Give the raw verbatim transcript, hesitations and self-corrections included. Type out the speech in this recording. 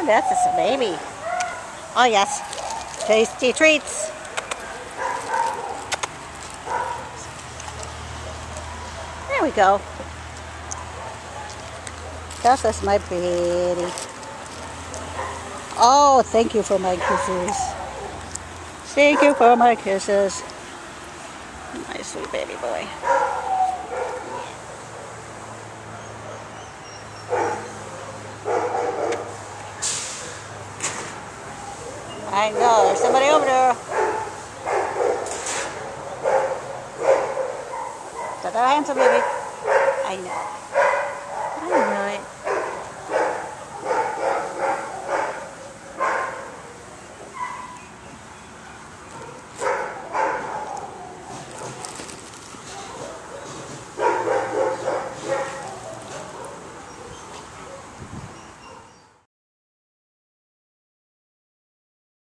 Oh, that's just a baby. Oh, yes. Tasty treats. There we go. That's just my baby. Oh, thank you for my kisses. Thank you for my kisses. My sweet baby boy. I know, there's somebody over there. Ta-da, handsome baby.